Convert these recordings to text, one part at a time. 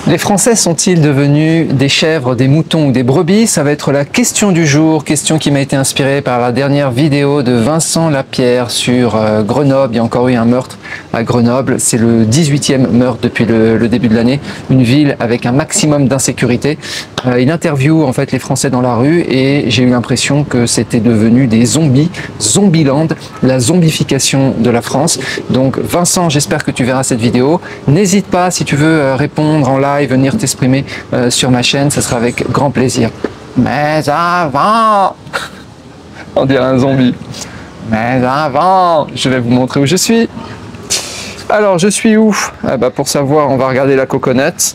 Les Français sont-ils devenus des chèvres, des moutons ou des brebis? Ça va être la question du jour, question qui m'a été inspirée par la dernière vidéo de Vincent Lapierre sur Grenoble. Il y a encore eu un meurtre à Grenoble, c'est le 18e meurtre depuis le début de l'année, une ville avec un maximum d'insécurité. Il interviewe en fait les Français dans la rue et j'ai eu l'impression que c'était devenu des zombies, Zombieland, la zombification de la France. Donc Vincent, j'espère que tu verras cette vidéo. N'hésite pas si tu veux répondre en live, venir t'exprimer sur ma chaîne, ça sera avec grand plaisir. Mais avant, on dirait un zombie. Mais avant, je vais vous montrer où je suis. Alors, je suis où? Pour savoir, on va regarder la coconut.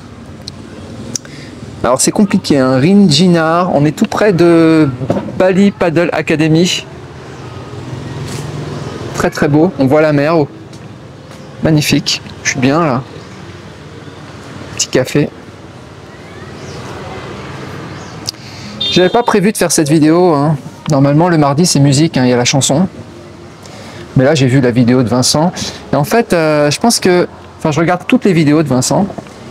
Alors, c'est compliqué, hein. Ringinar, on est tout près de Bali Paddle Academy. Très très beau, on voit la mer. Oh. Magnifique, je suis bien là. Petit café. J'avais pas prévu de faire cette vidéo, hein. Normalement le mardi c'est musique, hein, il y a la chanson. Mais là j'ai vu la vidéo de Vincent. Et en fait je pense que, je regarde toutes les vidéos de Vincent.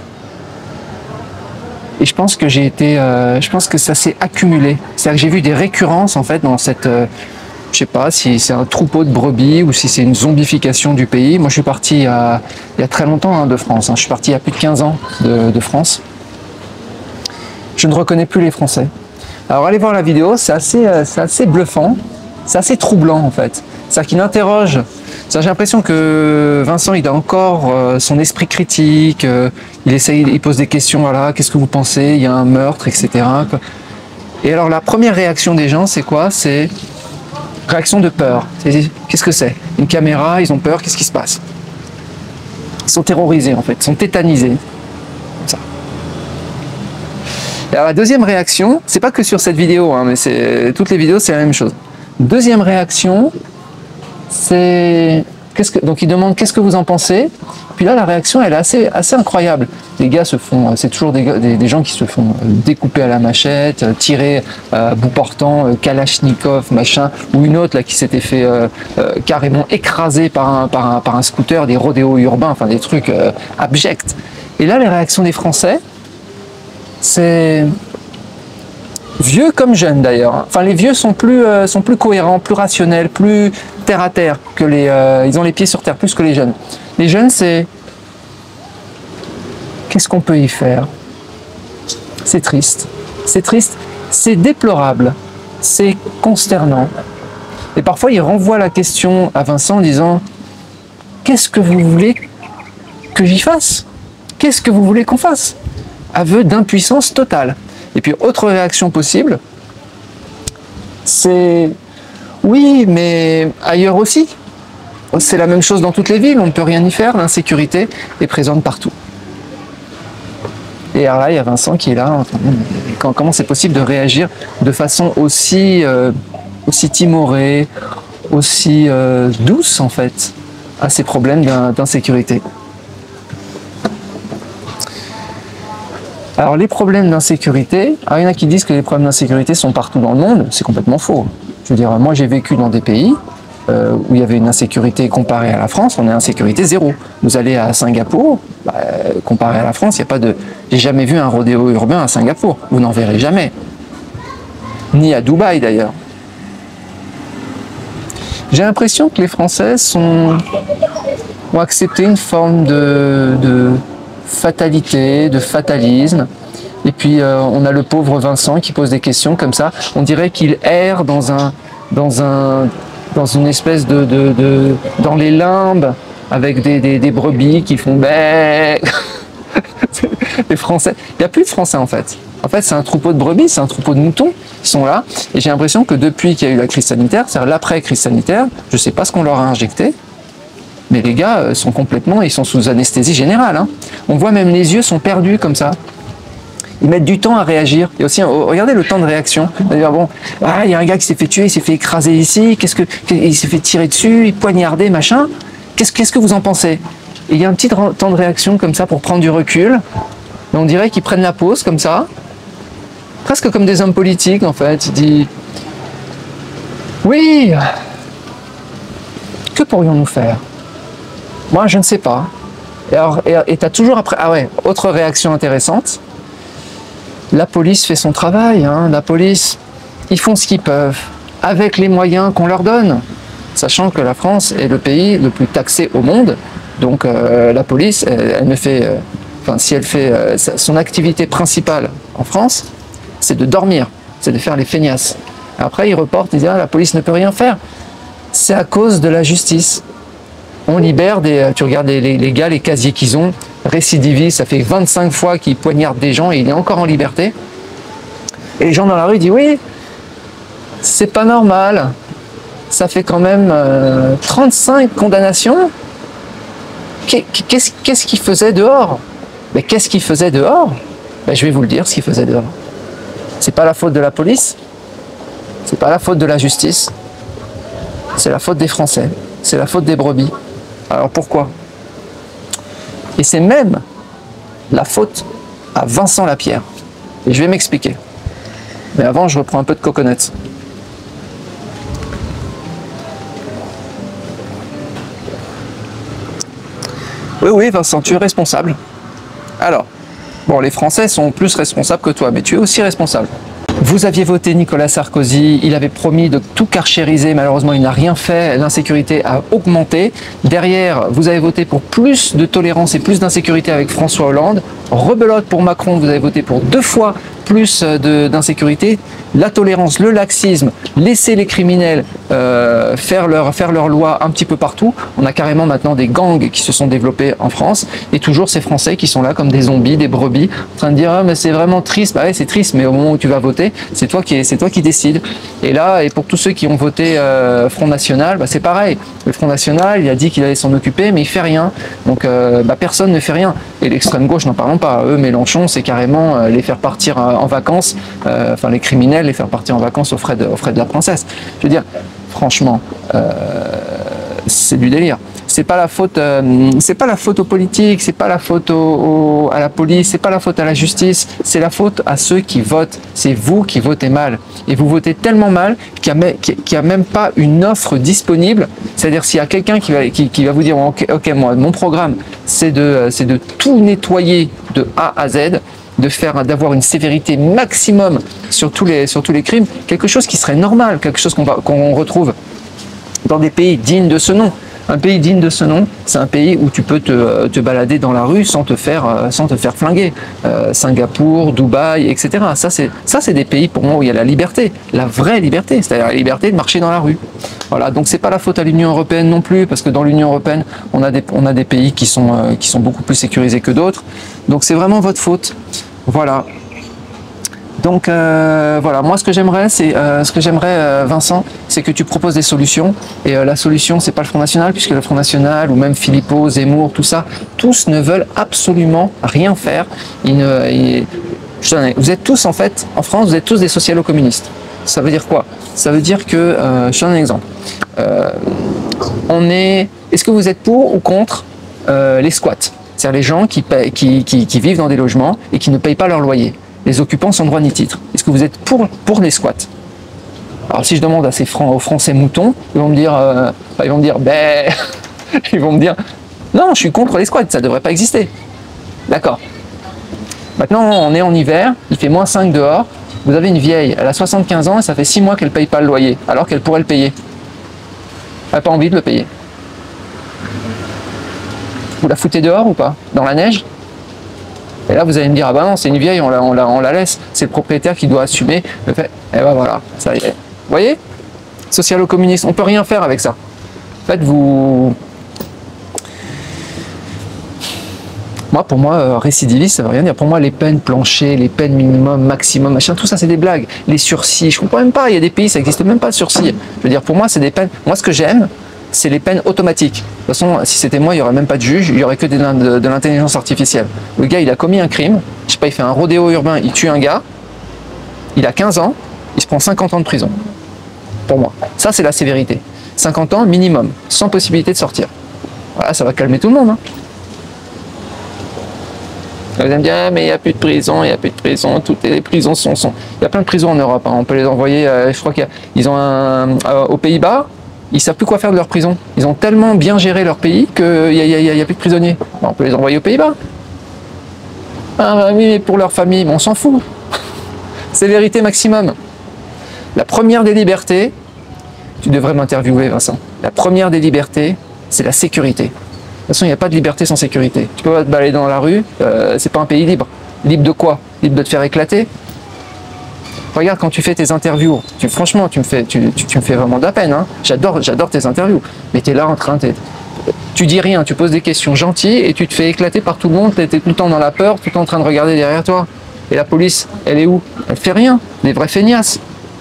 Et je pense que j'ai été, je pense que ça s'est accumulé. C'est-à-dire que j'ai vu des récurrences en fait dans cette, je sais pas si c'est un troupeau de brebis ou si c'est une zombification du pays. Moi je suis parti il y a très longtemps, hein, de France, hein. Je suis parti il y a plus de 15 ans de France. Je ne reconnais plus les Français. Alors allez voir la vidéo, c'est assez bluffant, c'est assez troublant en fait. C'est-à-dire qu'il interroge, j'ai l'impression que Vincent il a encore son esprit critique, il pose des questions, voilà, qu'est-ce que vous pensez, il y a un meurtre, etc. Et alors la première réaction des gens c'est quoi? C'est réaction de peur. Qu'est-ce que c'est? Une caméra, ils ont peur, qu'est-ce qui se passe? Ils sont terrorisés en fait, ils sont tétanisés. Comme ça. Et alors la deuxième réaction, c'est pas que sur cette vidéo, hein, mais toutes les vidéos c'est la même chose. Deuxième réaction, c'est donc ils demandent qu'est-ce que vous en pensez. Puis là la réaction elle est assez incroyable. Les gars se font, c'est toujours des gens qui se font découper à la machette, tirer à bout portant, Kalachnikov, machin, ou une autre là qui s'était fait carrément écraser par un scooter, des rodéos urbains, enfin des trucs abjects. Et là les réactions des Français, c'est vieux comme jeunes d'ailleurs. Enfin les vieux sont plus cohérents, plus rationnels, plus terre à terre que ils ont les pieds sur terre plus que les jeunes. Les jeunes c'est qu'est-ce qu'on peut y faire? C'est triste, c'est déplorable, c'est consternant. Et parfois, il renvoie la question à Vincent en disant « Qu'est-ce que vous voulez que j'y fasse? Qu'est-ce que vous voulez qu'on fasse ?» Aveu d'impuissance totale. Et puis, autre réaction possible, c'est « Oui, mais ailleurs aussi. C'est la même chose dans toutes les villes, on ne peut rien y faire, l'insécurité est présente partout. » Et alors là, il y a Vincent qui est là. Comment c'est possible de réagir de façon aussi timorée, aussi douce en fait, à ces problèmes d'insécurité? Alors les problèmes d'insécurité, il y en a qui disent que les problèmes d'insécurité sont partout dans le monde. C'est complètement faux. Je veux dire, moi j'ai vécu dans des pays où il y avait une insécurité comparée à la France, on est insécurité zéro. Vous allez à Singapour, comparé à la France, il n'y a pas de... J'ai jamais vu un rodéo urbain à Singapour, vous n'en verrez jamais. Ni à Dubaï d'ailleurs. J'ai l'impression que les Français ont accepté une forme de fatalité, de fatalisme. Et puis on a le pauvre Vincent qui pose des questions comme ça. On dirait qu'il erre dans une espèce dans les limbes avec des brebis qui font bé. Les Français, il n'y a plus de Français en fait. En fait, c'est un troupeau de brebis, c'est un troupeau de moutons qui sont là. Et j'ai l'impression que depuis qu'il y a eu la crise sanitaire, c'est-à-dire l'après-crise sanitaire, je ne sais pas ce qu'on leur a injecté, mais les gars ils sont sous anesthésie générale. Hein. On voit même les yeux sont perdus comme ça. Ils mettent du temps à réagir. Et aussi, regardez le temps de réaction. D'ailleurs, bon, il y a un gars qui s'est fait tuer, il s'est fait écraser ici, il s'est fait tirer dessus, poignarder, machin. Qu'est-ce que vous en pensez? Et il y a un petit temps de réaction comme ça pour prendre du recul. Et on dirait qu'ils prennent la pause comme ça, presque comme des hommes politiques en fait. Il dit oui, que pourrions-nous faire? Moi je ne sais pas. Et t'as toujours après... Ah ouais, autre réaction intéressante. La police fait son travail, hein. La police, ils font ce qu'ils peuvent, avec les moyens qu'on leur donne. Sachant que la France est le pays le plus taxé au monde. Donc la police, elle ne fait... Enfin, si elle fait son activité principale en France, c'est de dormir, c'est de faire les feignasses. Après, ils reportent, ils disent, ah, la police ne peut rien faire. C'est à cause de la justice. On libère des... Tu regardes les gars, les casiers qu'ils ont, récidivistes, ça fait 25 fois qu'ils poignardent des gens et il est encore en liberté. Et les gens dans la rue disent, oui, c'est pas normal. Ça fait quand même 35 condamnations. Qu'est-ce qu'il faisait dehors? Mais qu'est-ce qu'il faisait dehors? Ben, je vais vous le dire, ce qu'il faisait dehors. C'est pas la faute de la police, c'est pas la faute de la justice, c'est la faute des Français, c'est la faute des brebis. Alors pourquoi? Et c'est même la faute à Vincent Lapierre. Et je vais m'expliquer. Mais avant, je reprends un peu de coconuts. Oui, Vincent, tu es responsable. Alors, bon, les Français sont plus responsables que toi, mais tu es aussi responsable. Vous aviez voté Nicolas Sarkozy, il avait promis de tout carchériser, malheureusement il n'a rien fait, l'insécurité a augmenté. Derrière, vous avez voté pour plus de tolérance et plus d'insécurité avec François Hollande. Rebelote pour Macron, vous avez voté pour 2 fois plus d'insécurité. La tolérance, le laxisme, laisser les criminels faire leur loi un petit peu partout. On a carrément maintenant des gangs qui se sont développés en France et toujours ces Français qui sont là comme des zombies, des brebis, en train de dire ah, mais c'est vraiment triste. Bah ouais, c'est triste, mais au moment où tu vas voter, c'est toi qui décides. Et là, et pour tous ceux qui ont voté Front National, bah, c'est pareil. Le Front National, il a dit qu'il allait s'en occuper, mais il fait rien. Donc bah, personne ne fait rien. Et l'extrême gauche, n'en parlons pas. Eux, Mélenchon, c'est carrément les faire partir en vacances, enfin les criminels, les faire partir en vacances aux frais de la princesse. Je veux dire, franchement, c'est du délire. C'est pas la faute aux politiques, c'est pas la faute à la police, c'est pas la faute à la justice, c'est la faute à ceux qui votent. C'est vous qui votez mal. Et vous votez tellement mal qu'il n'y a même pas une offre disponible. C'est-à-dire s'il y a quelqu'un qui va vous dire ok, moi, mon programme, c'est de tout nettoyer de A à Z, d'avoir une sévérité maximum sur tous les crimes, quelque chose qui serait normal, quelque chose qu'on retrouve dans des pays dignes de ce nom. Un pays digne de ce nom, c'est un pays où tu peux te balader dans la rue sans te faire flinguer. Singapour, Dubaï, etc. Ça, c'est des pays pour moi où il y a la liberté, la vraie liberté, c'est-à-dire la liberté de marcher dans la rue. Voilà, donc c'est pas la faute à l'Union européenne non plus, parce que dans l'Union européenne, on a des pays qui sont beaucoup plus sécurisés que d'autres. Donc c'est vraiment votre faute. Voilà. Donc voilà, moi ce que j'aimerais, Vincent, c'est que tu proposes des solutions. Et la solution, c'est pas le Front National, puisque le Front National ou même Philippot, Zemmour, tout ça, tous ne veulent absolument rien faire. Vous êtes tous en fait, en France, vous êtes tous des socialo-communistes. Ça veut dire quoi? Ça veut dire que, je donne un exemple. Est-ce que vous êtes pour ou contre les squats? C'est-à-dire les gens qui vivent dans des logements et qui ne payent pas leur loyer. Les occupants sans droit ni titre. Est-ce que vous êtes pour les squats? Alors si je demande aux Français moutons, ils vont me dire, ils vont me dire, non, je suis contre les squats, ça ne devrait pas exister. D'accord. Maintenant, on est en hiver, il fait -5 dehors, vous avez une vieille, elle a 75 ans et ça fait 6 mois qu'elle ne paye pas le loyer, alors qu'elle pourrait le payer. Elle n'a pas envie de le payer. Vous la foutez dehors ou pas? Dans la neige? Et là, vous allez me dire, ah bah non, c'est une vieille, on la laisse. C'est le propriétaire qui doit assumer le fait. Et ben voilà, ça y est. Vous voyez? Socialo-communiste, on ne peut rien faire avec ça. En fait, pour moi, récidiviste, ça ne veut rien dire. Pour moi, les peines planchées, les peines minimum, maximum, machin, tout ça, c'est des blagues. Les sursis, je ne comprends même pas. Il y a des pays, ça n'existe même pas de sursis. Je veux dire, pour moi, c'est des peines. Moi, ce que j'aime, c'est les peines automatiques. De toute façon, si c'était moi, il n'y aurait même pas de juge, il n'y aurait que de l'intelligence artificielle. Le gars, il a commis un crime, je sais pas, il fait un rodéo urbain, il tue un gars, il a 15 ans, il se prend 50 ans de prison. Pour moi. Ça, c'est la sévérité. 50 ans minimum, sans possibilité de sortir. Voilà, ça va calmer tout le monde. Hein. Vous allez me dire, ah, mais il n'y a plus de prison, il n'y a plus de prison, toutes les prisons sont... Il y a plein de prisons en Europe, hein. On peut les envoyer, je crois qu'ils ont aux Pays-Bas, ils savent plus quoi faire de leur prison. Ils ont tellement bien géré leur pays qu'il n'y a plus de prisonniers. On peut les envoyer aux Pays-Bas. Ah oui, mais pour leur famille, on s'en fout. C'est vérité maximum. La première des libertés, tu devrais m'interviewer, Vincent. La première des libertés, c'est la sécurité. De toute façon, il n'y a pas de liberté sans sécurité. Tu peux pas te balader dans la rue, c'est pas un pays libre. Libre de quoi? Libre de te faire éclater? Regarde quand tu fais tes interviews, franchement, tu me fais vraiment de la peine. Hein. J'adore tes interviews. Mais tu es là en train de... Tu dis rien, tu poses des questions gentilles et tu te fais éclater par tout le monde. Tu es tout le temps dans la peur, tout le temps en train de regarder derrière toi. Et la police, elle est où? Elle fait rien. Des vrais feignasses.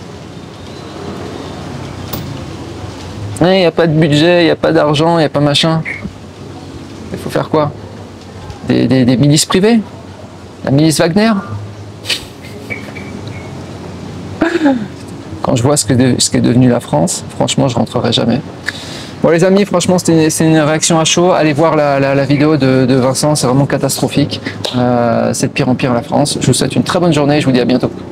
Il n'y a pas de budget, il n'y a pas d'argent, il n'y a pas machin. Il faut faire quoi? Des milices privées? La milice Wagner? Quand je vois ce qu'est devenu la France, franchement, je rentrerai jamais. Bon les amis, franchement, c'est une réaction à chaud. Allez voir la vidéo de Vincent, c'est vraiment catastrophique. C'est de pire en pire la France. Je vous souhaite une très bonne journée et je vous dis à bientôt.